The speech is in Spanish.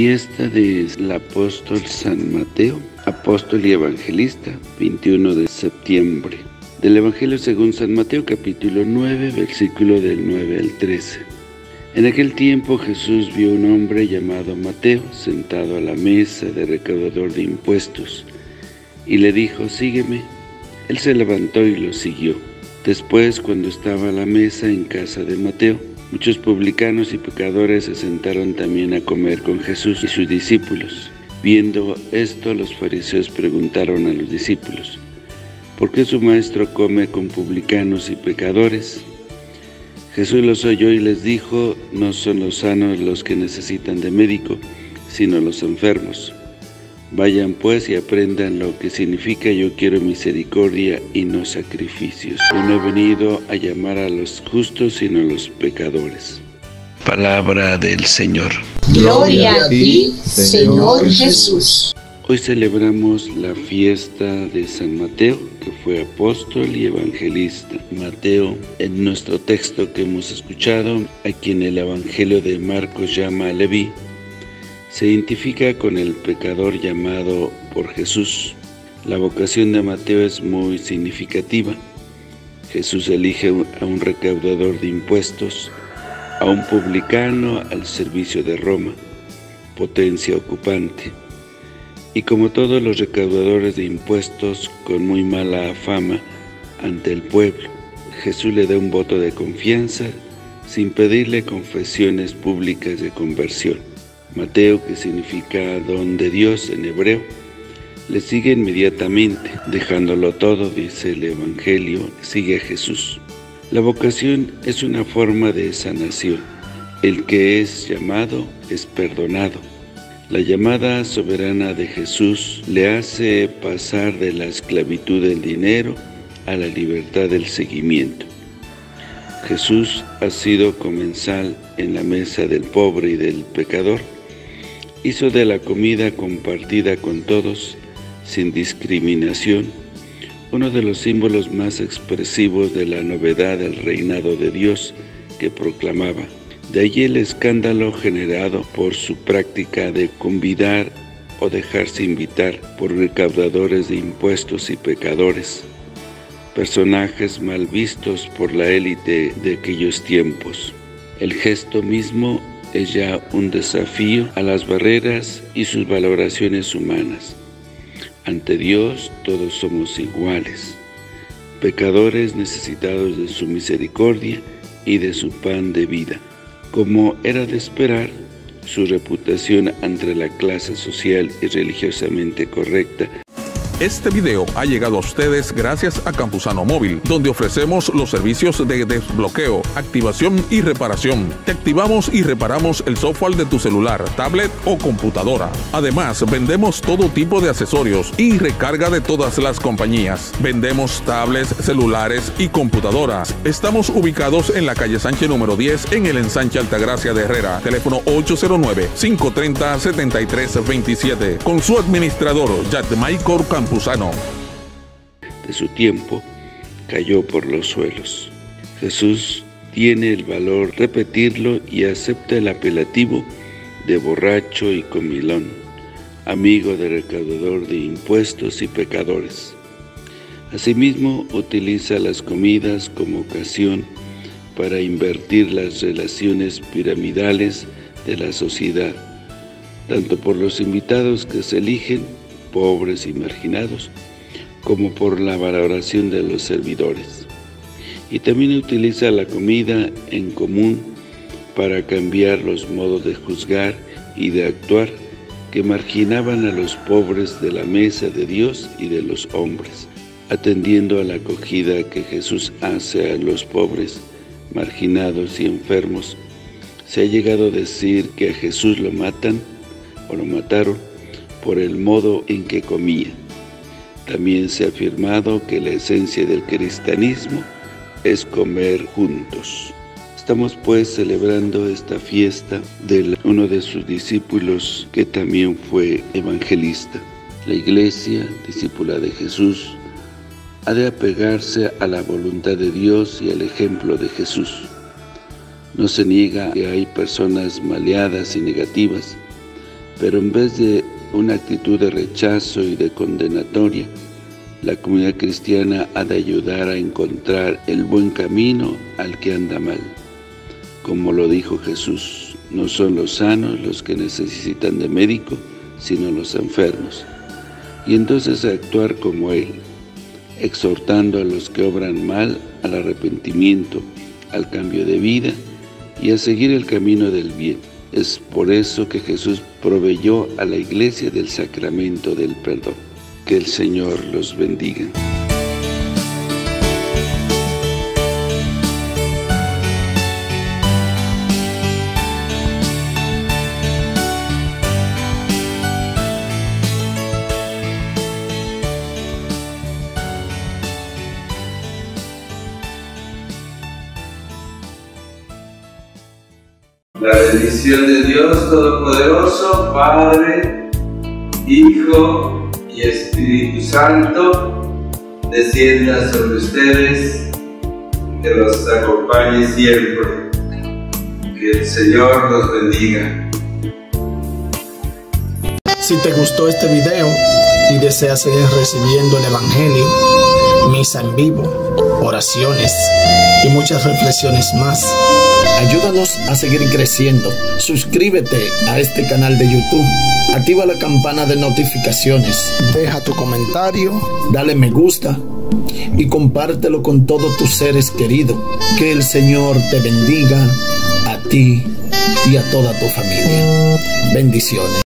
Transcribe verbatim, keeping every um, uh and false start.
Fiesta del apóstol San Mateo, apóstol y evangelista, veintiuno de septiembre. Del Evangelio según San Mateo, capítulo nueve, versículo del nueve al trece. En aquel tiempo Jesús vio un hombre llamado Mateo, sentado a la mesa de recaudador de impuestos, y le dijo: «Sígueme». Él se levantó y lo siguió. Después, cuando estaba a la mesa en casa de Mateo, muchos publicanos y pecadores se sentaron también a comer con Jesús y sus discípulos. Viendo esto, los fariseos preguntaron a los discípulos: ¿por qué su maestro come con publicanos y pecadores? Jesús los oyó y les dijo: no son los sanos los que necesitan de médico, sino los enfermos. Vayan pues y aprendan lo que significa: yo quiero misericordia y no sacrificios. Yo no he venido a llamar a los justos, sino a los pecadores. Palabra del Señor. Gloria a ti, Señor Jesús. Hoy celebramos la fiesta de San Mateo, que fue apóstol y evangelista. Mateo, en nuestro texto que hemos escuchado, a quien el Evangelio de Marcos llama Leví, se identifica con el pecador llamado por Jesús. La vocación de Mateo es muy significativa. Jesús elige a un recaudador de impuestos, a un publicano al servicio de Roma, potencia ocupante. Y como todos los recaudadores de impuestos, con muy mala fama ante el pueblo, Jesús le da un voto de confianza sin pedirle confesiones públicas de conversión. Mateo, que significa don de Dios en hebreo, le sigue inmediatamente, dejándolo todo, dice el Evangelio, sigue a Jesús. La vocación es una forma de sanación. El que es llamado es perdonado. La llamada soberana de Jesús le hace pasar de la esclavitud del dinero a la libertad del seguimiento. Jesús ha sido comensal en la mesa del pobre y del pecador. Hizo de la comida compartida con todos, sin discriminación, uno de los símbolos más expresivos de la novedad del reinado de Dios que proclamaba. De allí el escándalo generado por su práctica de convidar o dejarse invitar por recaudadores de impuestos y pecadores, personajes mal vistos por la élite de aquellos tiempos. El gesto mismo es ya un desafío a las barreras y sus valoraciones humanas. Ante Dios todos somos iguales, pecadores necesitados de su misericordia y de su pan de vida. Como era de esperar, su reputación ante la clase social y religiosamente correcta. Este video ha llegado a ustedes gracias a Campusano Móvil, donde ofrecemos los servicios de desbloqueo, activación y reparación. Te activamos y reparamos el software de tu celular, tablet o computadora. Además, vendemos todo tipo de accesorios y recarga de todas las compañías. Vendemos tablets, celulares y computadoras. Estamos ubicados en la calle Sánchez número diez, en el ensanche Altagracia de Herrera. Teléfono ocho cero nueve, cinco tres cero, siete tres dos siete. Con su administrador, Yadmaicor Campusano. De su tiempo cayó por los suelos. Jesús tiene el valor de repetirlo y acepta el apelativo de borracho y comilón, amigo de recaudador de impuestos y pecadores. Asimismo, utiliza las comidas como ocasión para invertir las relaciones piramidales de la sociedad, tanto por los invitados que se eligen, pobres y marginados, como por la valoración de los servidores. Y también utiliza la comida en común para cambiar los modos de juzgar y de actuar que marginaban a los pobres de la mesa de Dios y de los hombres. Atendiendo a la acogida que Jesús hace a los pobres, marginados y enfermos, se ha llegado a decir que a Jesús lo matan o lo mataron por el modo en que comía. También se ha afirmado que la esencia del cristianismo es comer juntos. Estamos pues celebrando esta fiesta de uno de sus discípulos que también fue evangelista. La Iglesia, discípula de Jesús, ha de apegarse a la voluntad de Dios y al ejemplo de Jesús. No se niega que hay personas maleadas y negativas, Pero en vez de una actitud de rechazo y de condenatoria, la comunidad cristiana ha de ayudar a encontrar el buen camino al que anda mal. Como lo dijo Jesús, no son los sanos los que necesitan de médico, sino los enfermos. Y entonces actuar como Él, exhortando a los que obran mal al arrepentimiento, al cambio de vida y a seguir el camino del bien. Es por eso que Jesús proveyó a la Iglesia del sacramento del perdón. Que el Señor los bendiga. La bendición de Dios Todopoderoso, Padre, Hijo y Espíritu Santo, descienda sobre ustedes, que los acompañe siempre. Que el Señor los bendiga. Si te gustó este video y deseas seguir recibiendo el Evangelio, misa en vivo, oraciones y muchas reflexiones más, ayúdanos a seguir creciendo. Suscríbete a este canal de YouTube, activa la campana de notificaciones, deja tu comentario, dale me gusta y compártelo con todos tus seres queridos. Que el Señor te bendiga a ti y a toda tu familia. Bendiciones.